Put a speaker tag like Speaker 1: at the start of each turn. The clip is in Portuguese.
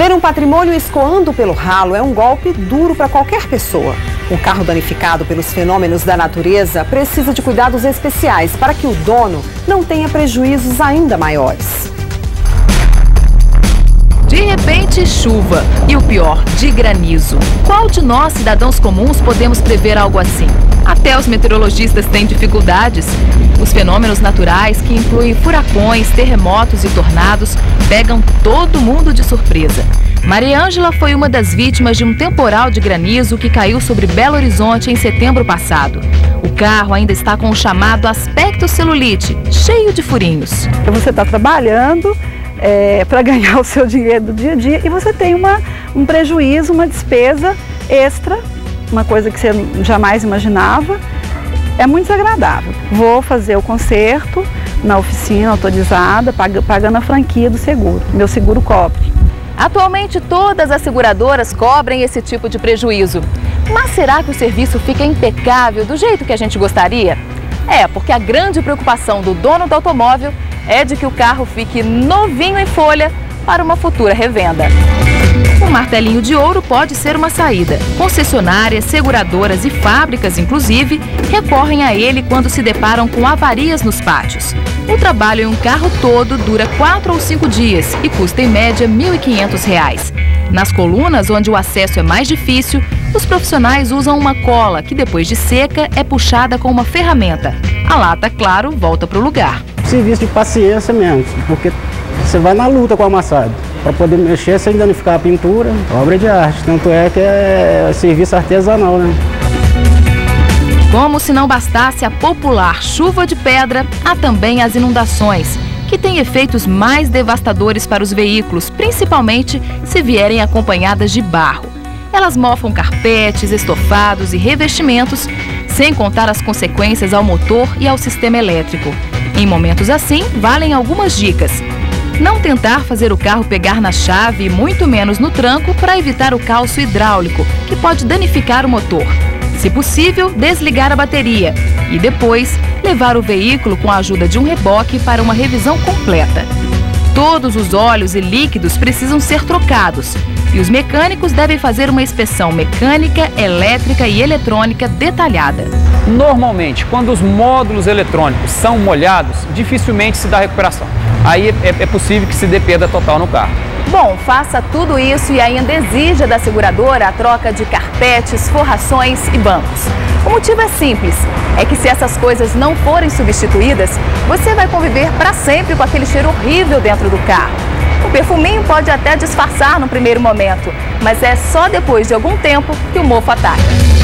Speaker 1: Ver um patrimônio escoando pelo ralo é um golpe duro para qualquer pessoa. Um carro danificado pelos fenômenos da natureza precisa de cuidados especiais para que o dono não tenha prejuízos ainda maiores.
Speaker 2: De repente, chuva e o pior, de granizo. Qual de nós, cidadãos comuns, podemos prever algo assim? Até os meteorologistas têm dificuldades. Os fenômenos naturais, que incluem furacões, terremotos e tornados, pegam todo mundo de surpresa. Maria Ângela foi uma das vítimas de um temporal de granizo que caiu sobre Belo Horizonte em setembro passado. O carro ainda está com o chamado aspecto celulite, cheio de furinhos.
Speaker 3: Você está trabalhando para ganhar o seu dinheiro do dia a dia e você tem um prejuízo, uma despesa extra, uma coisa que você jamais imaginava. É muito desagradável. Vou fazer o conserto na oficina autorizada, pagando a franquia do seguro. Meu seguro cobre.
Speaker 2: Atualmente, todas as seguradoras cobrem esse tipo de prejuízo. Mas será que o serviço fica impecável do jeito que a gente gostaria? Porque a grande preocupação do dono do automóvel é de que o carro fique novinho em folha para uma futura revenda. Um martelinho de ouro pode ser uma saída. Concessionárias, seguradoras e fábricas, inclusive, recorrem a ele quando se deparam com avarias nos pátios. O trabalho em um carro todo dura 4 ou 5 dias e custa em média R$ 1.500. Nas colunas, onde o acesso é mais difícil, os profissionais usam uma cola que, depois de seca, é puxada com uma ferramenta. A lata, claro, volta para o lugar.
Speaker 4: Serviço de paciência mesmo, porque você vai na luta com o amassado. Para poder mexer sem danificar a pintura, obra de arte. Tanto é que é serviço artesanal, né?
Speaker 2: Como se não bastasse a popular chuva de pedra, há também as inundações, que têm efeitos mais devastadores para os veículos, principalmente se vierem acompanhadas de barro. Elas mofam carpetes, estofados e revestimentos, sem contar as consequências ao motor e ao sistema elétrico. Em momentos assim, valem algumas dicas. Não tentar fazer o carro pegar na chave e muito menos no tranco para evitar o calço hidráulico, que pode danificar o motor. Se possível, desligar a bateria e depois levar o veículo com a ajuda de um reboque para uma revisão completa. Todos os óleos e líquidos precisam ser trocados e os mecânicos devem fazer uma inspeção mecânica, elétrica e eletrônica detalhada.
Speaker 5: Normalmente, quando os módulos eletrônicos são molhados, dificilmente se dá recuperação. Aí é possível que se dê perda total no carro.
Speaker 2: Bom, faça tudo isso e ainda exija da seguradora a troca de carpetes, forrações e bancos. O motivo é simples, é que se essas coisas não forem substituídas, você vai conviver para sempre com aquele cheiro horrível dentro do carro. O perfuminho pode até disfarçar no primeiro momento, mas é só depois de algum tempo que o mofo ataca.